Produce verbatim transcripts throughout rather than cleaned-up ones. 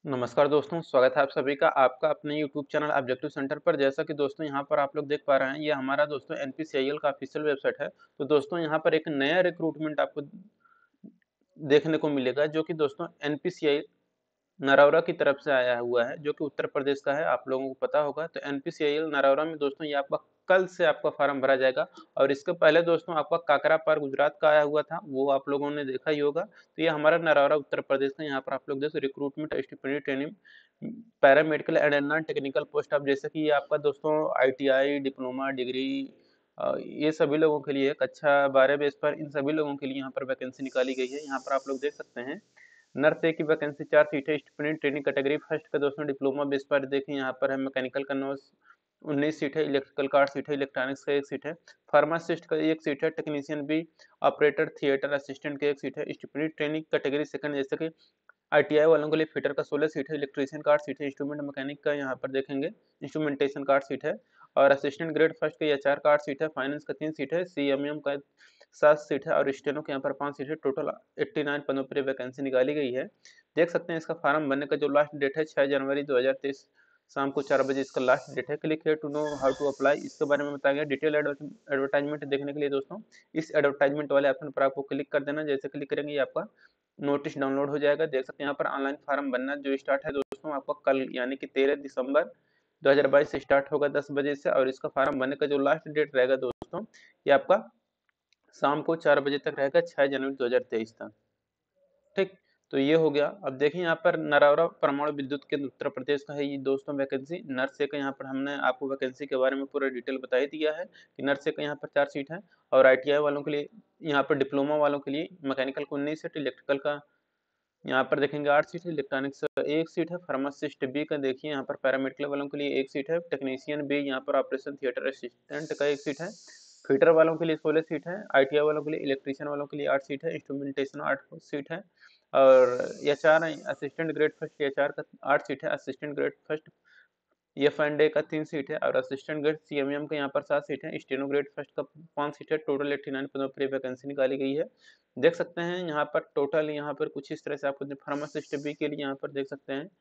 नमस्कार दोस्तों, स्वागत है आप सभी का आपका अपने यूट्यूब चैनल ऑब्जेक्टिव सेंटर पर। जैसा कि दोस्तों यहाँ पर आप लोग देख पा रहे हैं, ये हमारा दोस्तों एनपीसीआईएल का ऑफिशियल वेबसाइट है। तो दोस्तों यहाँ पर एक नया रिक्रूटमेंट आपको देखने को मिलेगा, जो कि दोस्तों एनपीसीआई नरौरा की तरफ से आया हुआ है, जो कि उत्तर प्रदेश का है, आप लोगों को पता होगा। तो एनपीसीआईएल नरौरा में दोस्तों ये आपका कल से आपका फॉर्म भरा जाएगा। और इसके पहले दोस्तों आपका काकरापार गुजरात का आया हुआ था, वो आप लोगों ने देखा ही होगा। तो ये हमारा नरौरा उत्तर प्रदेश का, यहाँ पर आप लोग देखो recruitment stipendiary training paramedical and non technical post. अब जैसे कि ये आपका दोस्तों आईटीआई डिप्लोमा डिग्री अ, ये सभी लोगों के लिए कक्षा बारह बेस पर इन सभी लोगों के लिए यहाँ पर वैकेंसी निकाली गई है। यहाँ पर आप लोग देख सकते हैं नर्स ए की वैकेंसी चार सीट है। स्टूडेंट ट्रेनिंग कैटेगरी फर्स्ट का दोस्तों डिप्लोमा बेस पर देखें, यहाँ पर है मैकेनिकल का नौ उन्नीस सीट है, इलेक्ट्रिकल का आठ सीट है, इलेक्ट्रॉनिक्स का एक सीट है, फार्मासिस्ट का एक सीट है, technician B, operator theatre assistant का एक सीट है। स्टूडेंट ट्रेनिंग कैटेगरी सेकंड जैसे कि आईटीआई वालों के लिए फिटर का सोलह सीट है, इलेक्ट्रीशियन का आठ सीट है, इंस्ट्रूमेंट मैकेनिक का यहाँ पर देखेंगे इंस्ट्रूमेंटेशन का आठ सीट है, और असिस्टेंट ग्रेड फर्स्ट का एचआर का आठ सीट है, फाइनेंस का तीन सीट है, सीएमएम का सात सीट है, और स्टेनो के यहाँ पर पाँच सीट है। टोटल नवासी पदों पर वैकेंसी निकाली गई है। देख सकते हैं इसका फॉर्म भरने का जो लास्ट डेट है छह जनवरी दो हज़ार तेईस शाम को चार बजे इसका लास्ट डेट है। Click here to know how to apply, इसके बारे में बताया गया। डिटेल एडवर्टाइजमेंट देखने के लिए दोस्तों इस एडवर्टाइजमेंट वाले ऑप्शन पर आपको क्लिक कर देना। जैसे क्लिक करेंगे आपका नोटिस डाउनलोड हो जाएगा। देख सकते हैं यहाँ पर ऑनलाइन फॉर्म बनना जो स्टार्ट है दोस्तों आपका कल यानी कि तेरह दिसंबर दो हज़ार बाईस से स्टार्ट होगा दस बजे से, और इसका फॉर्म भरने का जो लास्ट डेट रहेगा दोस्तों ये आपका शाम को चार बजे तक रहेगा, छह जनवरी दो हज़ार तेईस तक। ठीक, तो ये हो गया। अब देखिए यहाँ पर नरौरा परमाणु विद्युत केंद्र उत्तर प्रदेश का है ये दोस्तों वैकेंसी। नर्स का यहाँ पर हमने आपको वैकेंसी के बारे में पूरा डिटेल बता ही दिया है कि नर्स का यहाँ पर चार सीट है, और आईटीआई वालों के लिए यहाँ पर डिप्लोमा वालों के लिए मैकेनिकल को उन्नीस सीट, इलेक्ट्रिकल का यहाँ पर देखेंगे आठ सीट है, इलेक्ट्रॉनिक्स का एक सीट है, फार्मासिस्ट बी का देखिए यहाँ पर पैरामेडिकल वालों के लिए एक सीट है, टेक्नीशियन बी यहाँ पर ऑपरेशन थिएटर असिस्टेंट का एक सीट है, फिटर वालों के लिए सोलह सीट है, आईटीआई वालों के लिए इलेक्ट्रीशियन वालों के लिए आठ सीट है, इंस्ट्रूमेंटेशन आठ सीट है, और H R assistant grade first H R का आठ सीट है, assistant grade first F and A का तीन सीट है, और असिस्टेंट ग्रेड सीएमएम का यहाँ पर सात सीट है, स्टेनो ग्रेड फर्स्ट का पाँच सीट है। टोटल नवासी पदों पर वैकेंसी निकाली गई है। देख सकते हैं यहाँ पर टोटल यहाँ पर कुछ इस तरह से आपको फार्मासिस्ट बी के लिए यहाँ पर देख सकते हैं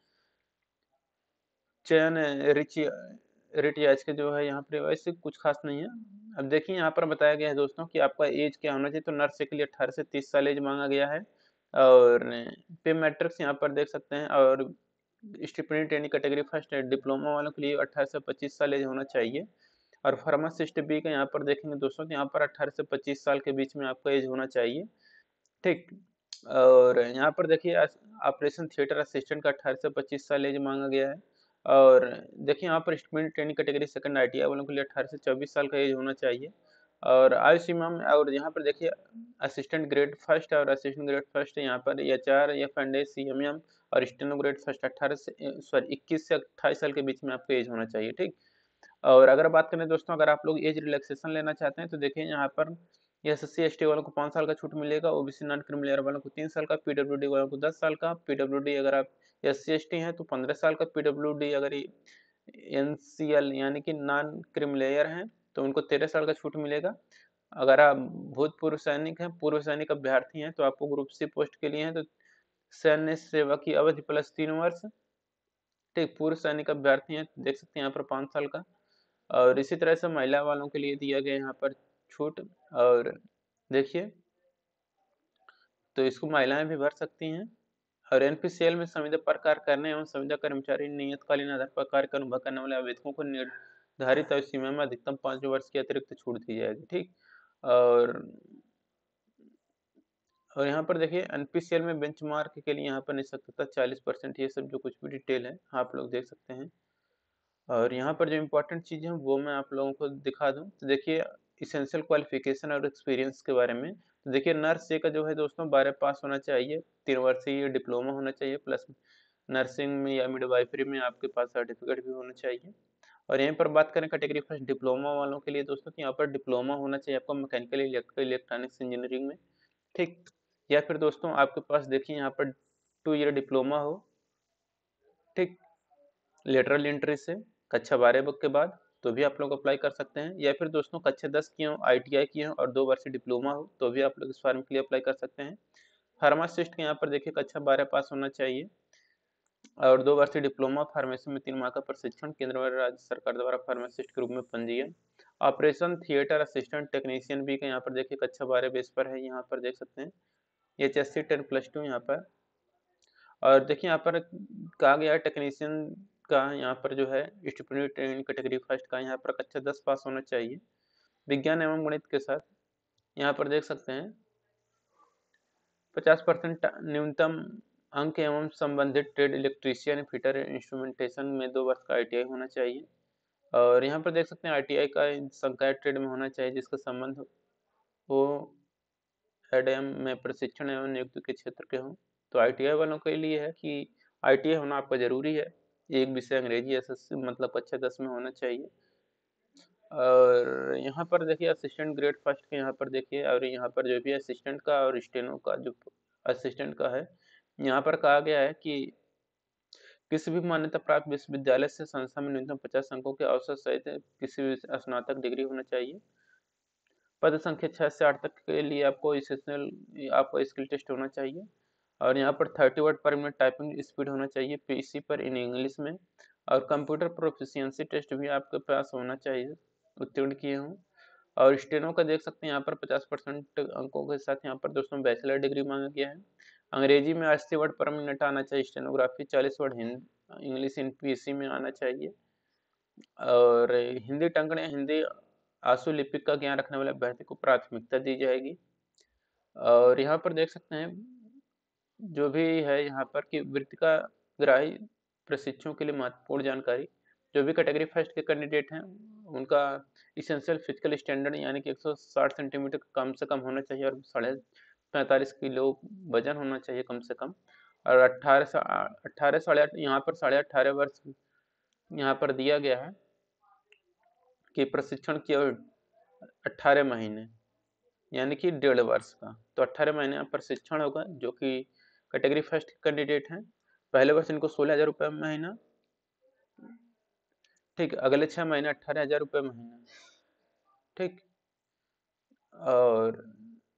चयन रिच रिट एज के जो है यहाँ पर वैसे कुछ खास नहीं है। अब देखिए यहाँ पर बताया गया है दोस्तों कि आपका एज क्या होना चाहिए। तो नर्स के लिए अठारह से तीस साल एज मांगा गया है, और पे मैट्रिक्स यहाँ पर देख सकते हैं, और स्टिपेंडी ट्रेनिंग कैटेगरी फर्स्ट है डिप्लोमा वालों के लिए अठारह से पच्चीस साल एज होना चाहिए, और फार्मासिस्ट बी का यहाँ पर देखेंगे दोस्तों तो यहाँ पर अठारह से पच्चीस साल के बीच में आपका एज होना चाहिए। ठीक, और यहाँ पर देखिए ऑपरेशन थिएटर असिस्टेंट का अठारह से पच्चीस साल एज मांगा गया है, और देखिए यहाँ पर student training category second ITI वालों के लिए अठारह से चौबीस साल का एज होना चाहिए, और आयु सीमा में और यहाँ पर देखिए असिस्टेंट ग्रेड फर्स्ट और असिस्टेंट ग्रेड फर्स्ट यहाँ पर H R F and A C M M और स्टेनो ग्रेड फर्स्ट अठारह से सॉरी इक्कीस से अट्ठाईस साल के बीच में आपका एज होना चाहिए। ठीक, और अगर बात करें दोस्तों अगर आप लोग एज रिलैक्सेशन लेना चाहते हैं तो देखिए यहाँ पर एस सी एस टी वालों को पाँच साल का छूट मिलेगा, ओबीसी नॉन क्रीमी लेयर वालों को तीन साल का, पीडब्ल्यूडी वालों को दस साल का, पीडब्ल्यूडी अगर आप एस सी एस टी हैं तो पंद्रह साल का, पीडब्ल्यूडी अगर एनसीएल यानी कि नॉन क्रीमी लेयर हैं तो उनको तेरह साल का छूट मिलेगा। अगर आप भूतपूर्व सैनिक हैं, पूर्व सैनिक अभ्यर्थी हैं तो आपको ग्रुप सी पोस्ट के लिए हैं तो सैन्य सेवा की अवधि प्लस तीन वर्ष। ठीक, पूर्व सैनिक अभ्यर्थी हैं देख सकते हैं यहाँ पर पाँच साल का, और इसी तरह से महिला वालों के लिए दिया गया यहाँ पर छूट। और देखिए तो इसको महिलाएं भी भर सकती हैं, और एनपीसीएल में संविदा पर कार्य करने एवं संविदा कर्मचारी नियतकालीन आधार पर कार्य का अनुभव करने वाले आवेदकों को निर्धारित आयु सीमा में अधिकतम पाँच वर्ष की अतिरिक्त छूट दी जाएगी। ठीक, और और यहाँ पर देखिए एनपीसीएल में बेंचमार्क के लिए यहाँ पर निःशक्तता चालीस परसेंट, ये सब जो कुछ भी डिटेल है आप लोग देख सकते हैं। और यहाँ पर जो इम्पोर्टेंट चीज़ है वो मैं आप लोगों को दिखा दूँ तो देखिए इसेंशियल क्वालिफिकेशन और एक्सपीरियंस के बारे में। तो देखिए नर्स ए का जो है दोस्तों बारह पास होना चाहिए, तीन वर्षीय डिप्लोमा होना चाहिए, प्लस नर्सिंग में या मिडवाइफरी में आपके पास सर्टिफिकेट भी होना चाहिए। और यहीं पर बात करें कैटेगरी फर्स्ट डिप्लोमा वालों के लिए दोस्तों तो यहाँ पर डिप्लोमा होना चाहिए आपको मैकेनिकल इलेक्ट्रिकल इलेक्ट्रॉनिक्स इंजीनियरिंग में। ठीक, या फिर दोस्तों आपके पास देखिए यहाँ पर टू ईयर डिप्लोमा हो, ठीक, लेटरल एंट्री से कक्षा बारह के बाद तो भी आप लोग अप्लाई कर सकते हैं, या फिर दोस्तों कक्षा दस की हो, आईटीआई की हो और दो वर्ष डिप्लोमा हो तो भी आप लोग इस फॉर्म के लिए अप्लाई कर सकते हैं। फार्मासिस्ट के यहाँ पर देखिए कक्षा बारह पास होना चाहिए, और दो वर्षीय डिप्लोमा फार्मेसी में तीन माह का प्रशिक्षण, केंद्र व राज्य सरकार द्वारा फार्मासिस्ट के रूप में पंजीयन। ऑपरेशन थिएटर असिस्टेंट टेक्नीशियन भी का यहाँ पर देखिए कक्षा बारह बेस पर है, यहाँ पर देख सकते हैं H S C ten plus two यहाँ पर। और देखिए यहाँ पर कहा गया है टेक्नीशियन का यहाँ पर जो है स्टूडेंट ट्रेनिंग कैटेगरी फर्स्ट का यहाँ पर कक्षा दस पास होना चाहिए विज्ञान एवं गणित के साथ। यहाँ पर देख सकते हैं पचास परसेंट न्यूनतम अंक एवं संबंधित ट्रेड इलेक्ट्रीशियन फिटर इंस्ट्रूमेंटेशन में दो वर्ष का आई टी आई होना चाहिए। और यहाँ पर देख सकते हैं आई टी आई का संकाय ट्रेड में होना चाहिए जिसका संबंध वो एडएम में प्रशिक्षण एवं नियुक्ति के क्षेत्र के हों। तो आई टी आई वालों के लिए है कि आई टी आई होना आपका जरूरी है। एक विषय अंग्रेजी एस एस सी मतलब कक्षा दस में होना चाहिए। और यहाँ पर देखिए असिस्टेंट ग्रेड फर्स्ट के यहाँ पर देखिए, और यहाँ पर जो भी असिस्टेंट का और स्टेनो का जो असिस्टेंट का है यहाँ पर कहा गया है कि किसी भी मान्यता प्राप्त विश्वविद्यालय से संस्था में न्यूनतम पचास अंकों के औसत सहित किसी भी स्नातक डिग्री होना चाहिए। पद संख्या छह से आठ तक के लिए आपको इसेंशियल आपको स्किल टेस्ट होना चाहिए। और यहाँ पर थर्टी वर्ड पर मिनट टाइपिंग स्पीड होना चाहिए पीसी पर इन इंग्लिश में। और कंप्यूटर प्रोफिशिएंसी टेस्ट भी आपके पास होना चाहिए, उत्तीर्ण किए हों। और स्टेनो का देख सकते हैं यहाँ पर पचास परसेंट अंकों के साथ यहाँ पर दोस्तों बैचलर डिग्री मांगा गया है। अंग्रेजी में अस्सी वर्ड पर मिनट आना चाहिए स्टेनोग्राफी, चालीस word Hindi English in PC में आना चाहिए। और हिंदी टंकणे हिंदी आंसू लिपिक का ज्ञान रखने वाले अभ्यर्थी को प्राथमिकता दी जाएगी। और यहाँ पर देख सकते हैं जो भी है यहाँ पर कि वृत्तिका ग्राही प्रशिक्षुओं के लिए महत्वपूर्ण जानकारी। जो भी कैटेगरी फर्स्ट के कैंडिडेट हैं उनका इसेंशियल फिजिकल स्टैंडर्ड यानी कि एक सौ साठ सेंटीमीटर कम से कम होना चाहिए और साढ़े पैंतालीस किलो वजन होना चाहिए कम से कम। और अट्ठारह से अट्ठारह साढ़े यहाँ पर साढ़े अट्ठारह वर्ष यहाँ पर दिया गया है कि प्रशिक्षण केवल अट्ठारह महीने यानी कि डेढ़ वर्ष का। तो अट्ठारह महीने प्रशिक्षण होगा जो कि कैटेगरी फर्स्ट कैंडिडेट हैं। पहले वर्ष इनको सोलह हजार रुपये महीना, ठीक, अगले छह महीने अट्ठारह हजार रुपये महीना, ठीक। और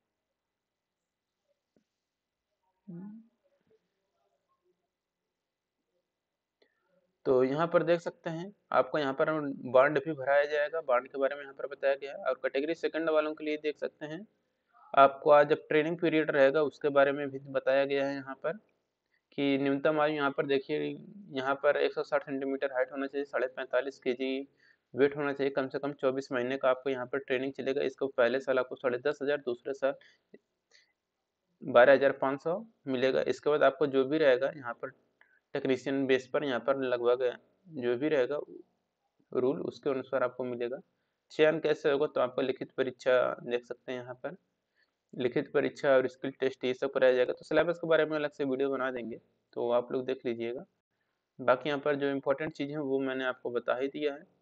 तो यहाँ पर देख सकते हैं आपको यहाँ पर बॉन्ड भी भराया जाएगा, बॉन्ड के बारे में यहाँ पर बताया गया है। और कैटेगरी सेकंड वालों के लिए देख सकते हैं आपको आज जब ट्रेनिंग पीरियड रहेगा उसके बारे में भी बताया गया है यहाँ पर कि न्यूनतम आयु यहाँ पर देखिए यहाँ पर एक सौ साठ सेंटीमीटर हाइट होना चाहिए, साढ़े पैंतालीस के जी वेट होना चाहिए, कम से कम चौबीस महीने का आपको यहाँ पर ट्रेनिंग चलेगा। इसको पहले साल आपको साढ़े दस हज़ार, दूसरे साल बारह हज़ार पाँच सौ मिलेगा। इसके बाद आपको जो भी रहेगा यहाँ पर टेक्नीशियन बेस पर यहाँ पर लगभग जो भी रहेगा रूल उसके अनुसार आपको मिलेगा। चयन कैसे होगा तो आपको लिखित परीक्षा देख सकते हैं यहाँ पर लिखित परीक्षा और स्किल टेस्ट ये सब कराया जाएगा। तो सिलेबस के बारे में अलग से वीडियो बना देंगे तो आप लोग देख लीजिएगा। बाकी यहाँ पर जो इम्पोर्टेंट चीज़ें हैं वो मैंने आपको बता ही दिया है।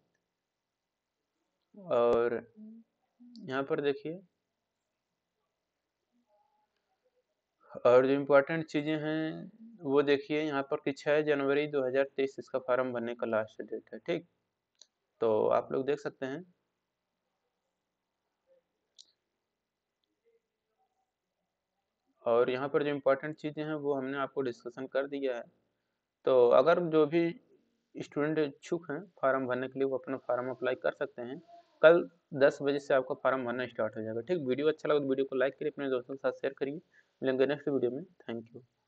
और यहाँ पर देखिए और जो इम्पोर्टेंट चीज़ें हैं वो देखिए यहाँ पर कि छह जनवरी दो हज़ार तेईस इसका फॉर्म भरने का लास्ट डेट है, ठीक। तो आप लोग देख सकते हैं और यहाँ पर जो इम्पोर्टेंट चीज़ें हैं वो हमने आपको डिस्कशन कर दिया है। तो अगर जो भी स्टूडेंट इच्छुक हैं फॉर्म भरने के लिए वो अपना फॉर्म अप्लाई कर सकते हैं। कल दस बजे से आपका फॉर्म भरना स्टार्ट हो जाएगा, ठीक। वीडियो अच्छा लगा तो वीडियो को लाइक करिए, अपने दोस्तों के साथ शेयर करिए। मिलेंगे नेक्स्ट वीडियो में। Thank you.